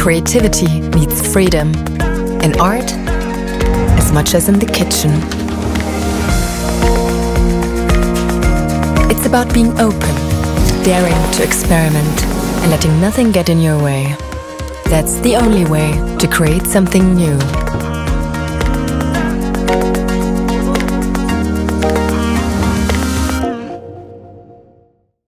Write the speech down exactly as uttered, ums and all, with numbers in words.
creativity meets freedom. In art, as much as in the kitchen. It's about being open, daring to experiment, and letting nothing get in your way. That's the only way to create something new.